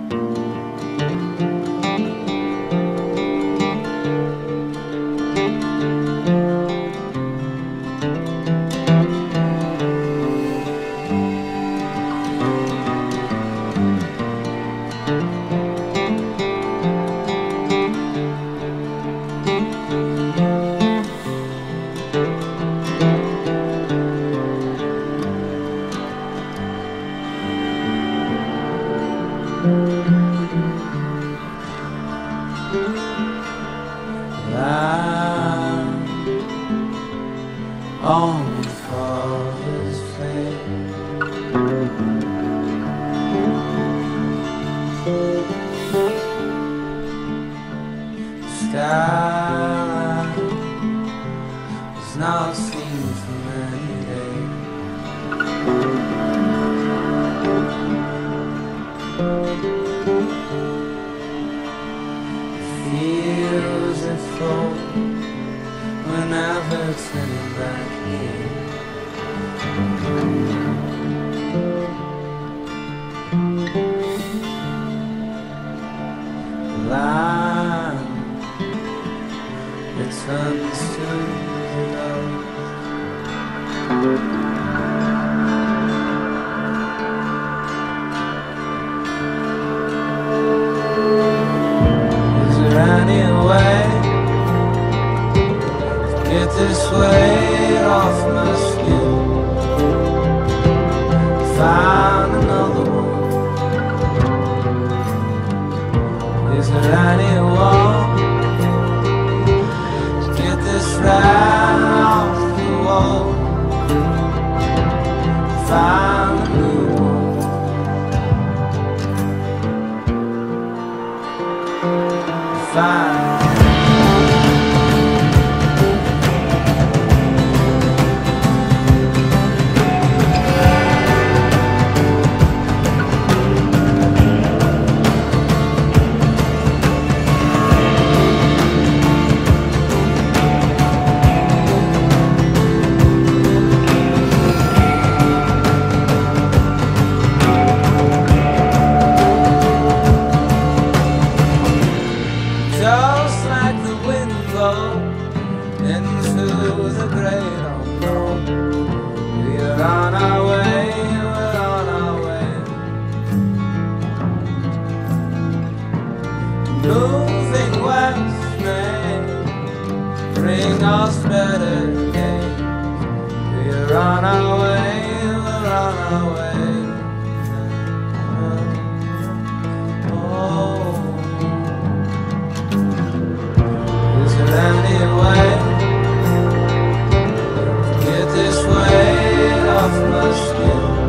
On my father's face, the sky is not seen for many days. It feels as though we're never turning back here. The line returns to the dust. Is there any way to get this weight off my skin? Find another one. Is there anyone to get this right off the wall? Find a new one. Find just like the wind blows into the great unknown. We are on our way, we're on our way. Moving west may bring us better days. We are on our way, we're on our way. Anyway, get this weight off my skin.